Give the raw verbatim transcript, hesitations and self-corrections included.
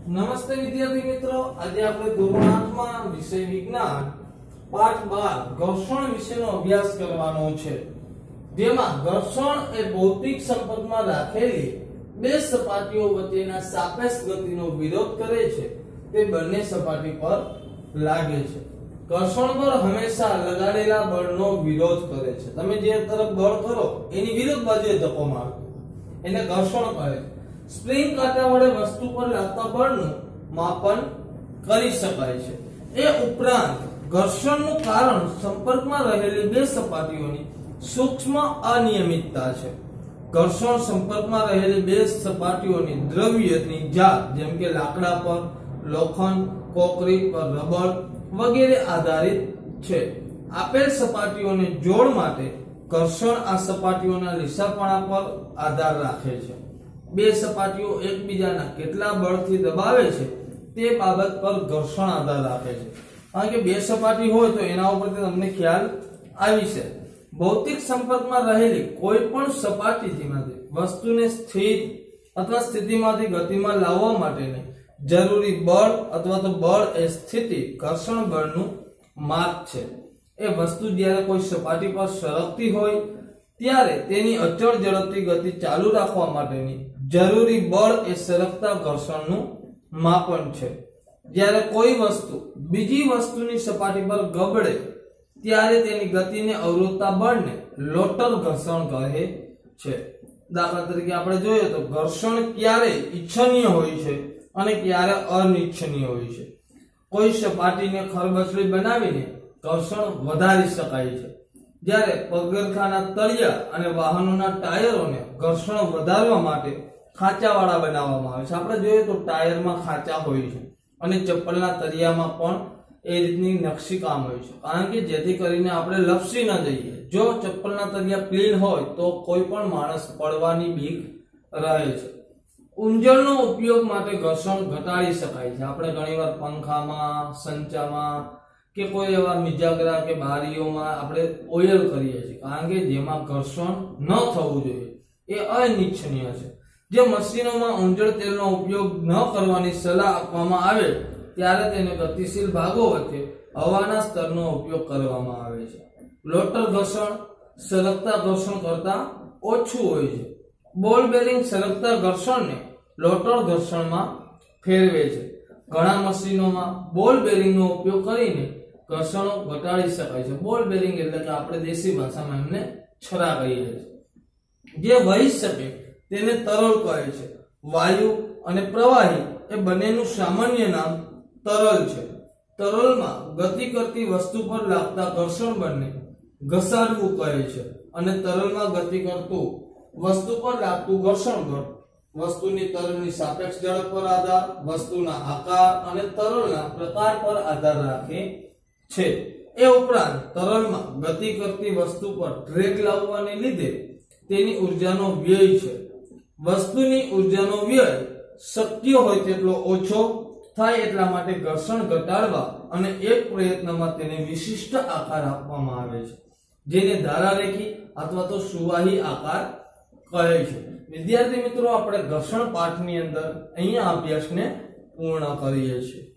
નમસ્તે વિદ્યાર્થી મિત્રો, આજે આપણે ધોરણ આઠ માં વિષય વિજ્ઞાન પાઠ બાર ઘર્ષણ વિશેનો અભ્યાસ કરવાનો છે, જેમાં ઘર્ષણ એ ભૌતિક સંપર્કમાં રાખેલી બે સપાટીઓ વચ્ચેના સાપેક્ષ ગતિનો વિરોધ કરે છે તે બંને સપાટી પર લાગે છે। ઘર્ષણ બળ હંમેશા લગાડેલા બળનો વિરોધ કરે છે। તમે જે તરફ બળ કરો એની વિરુદ્ધ બાજુએ ધક્કો મારો એને ઘર્ષણ કહે છે। સ્પ્રિંગ કાંટા વડે વસ્તુ પર લાગતા બળનું માપન કરી શકાય છે। એ ઉપરાંત ઘર્ષણનું કારણ સંપર્કમાં રહેલી બે સપાટીઓની સૂક્ષ્મ અનિયમિતતા છે। ઘર્ષણ સંપર્કમાં રહેલી બે સપાટીઓની દ્રવ્યની જાત જેમ કે લાકડા પર, લોખંડ, કોકરી પર, રબર વગેરે આધારિત છે। આપેલ સપાટીઓને જોડ માટે ઘર્ષણ આ સપાટીઓના લીસાપણા પર આધાર રાખે છે। બે સપાટીઓ એકબીજાના કેટલા બળથી દબાવે છે તે બાબત પર ઘર્ષણ આધાર રાખે છે। કારણ કે બે સપાટી હોય તો એના ઉપરથી તમને ખ્યાલ આવી છે। ભૌતિક સંપર્કમાં રહેલી કોઈ પણ સપાટીમાંથી વસ્તુને સ્થિર અથવા સ્થિતિમાંથી ગતિમાં લાવવા માટેની જરૂરી બળ અથવા તો બળ એ સ્થિતિ ઘર્ષણ બળનું માપ છે। એ વસ્તુ જ્યારે કોઈ સપાટી પર સરકતી હોય ત્યારે તેની અચળ ઝડપથી ગતિ ચાલુ રાખવા માટેની જરૂરી બળ એ સરકતા ઘર્ષણનું માપન છે। જ્યારે કોઈ વસ્તુ બીજી વસ્તુની સપાટી પર ગબડે ત્યારે તેની ગતિને અવરોધતા બળને લોટર ઘર્ષણ કહે છે। દાખલા તરીકે આપણે જોઈએ તો ઘર્ષણ ક્યારે ઈચ્છનીય હોય છે અને ક્યારે અનિચ્છનીય હોય છે। કોઈ સપાટીને ખરબચડી બનાવીને ઘર્ષણ વધારી શકાય છે, જ્યારે પગરખાના તળિયા અને વાહનોના ટાયરોને ઘર્ષણ વધારવા માટે ખાંચાવાળા બનાવવામાં આવે છે। આપણે જોઈએ તો ટાયરમાં ખાંચા હોય છે અને ચપ્પલના તળિયામાં પણ એ રીતની નકશીકામ હોય છે, કારણ કે જેથી કરીને આપણે લપસી ન જઈએ। જો ચપ્પલના તળિયા ક્લીન હોય તો કોઈ પણ માણસ પડવાની બીક રહે છે। ઊંજળનો ઉપયોગ માટે ઘર્ષણ ઘટાડી શકાય છે। આપણે ઘણીવાર પંખામાં, સંચામાં કે કોઈ એવા મિજાગરા કે બારીઓમાં આપણે ઓઇલ કરીએ છીએ, કારણ કે જેમાં ઘર્ષણ ન થવું જોઈએ, એ અનિચ્છનીય છે। જે મશીનોમાં ઊંજળ તેલનો ઉપયોગ ન કરવાની સલાહ આપવામાં આવે ત્યારે તેને ગતિશીલ ભાગો વચ્ચે હવાના સ્તરનો ઉપયોગ કરવામાં આવે છે। લોટર ઘર્ષણ સરકતા ઘર્ષણ કરતા ઓછું હોય છે। બોલ બેરિંગ સરકતા ઘર્ષણને લોટર ઘર્ષણમાં ફેરવે છે। ઘણા મશીનોમાં બોલ બેરિંગનો ઉપયોગ કરીને ઘર્ષણો ઘટાડી શકાય છે। બોલ બેરિંગ એટલે કે આપણે દેશી ભાષામાં એમને છરા કહીએ છીએ। જે વહી શકે તેને તરલ કહે છે। વાયુ અને પ્રવાહી એ બંનેનું સામાન્ય નામ તરલ છે। તરલમાં ગતિ કરતી વસ્તુ પર લાગતા ઘર્ષણ બળને ઘસાડવું કહે છે, અને તરલમાં ગતિ કરતું વસ્તુ પર લાગતું ઘર્ષણ બળ વસ્તુની તરલની સાપેક્ષ ઝડપ પર આધાર, વસ્તુના આકાર અને તરલના પ્રકાર પર આધાર રાખે છે। એ ઉપરાંત તરલમાં ગતિ કરતી વસ્તુ પર ડ્રેગ લાવવાને લીધે તેની ઉર્જાનો વ્યય છે। વસ્તુની ઉર્જાનો વ્યય શક્ય હોય તેટલો ઓછો થાય એટલા માટે ઘર્ષણ ઘટાડવા અને એક પ્રયત્નમાં તેને વિશિષ્ટ આકાર આપવામાં આવે છે, જેને ધારારેખી અથવા તો સુવાહી આકાર કહે છે। વિદ્યાર્થી મિત્રો, આપણે ઘર્ષણ પાઠની અંદર અહીંયા અભ્યાસને પૂર્ણ કરીએ છીએ।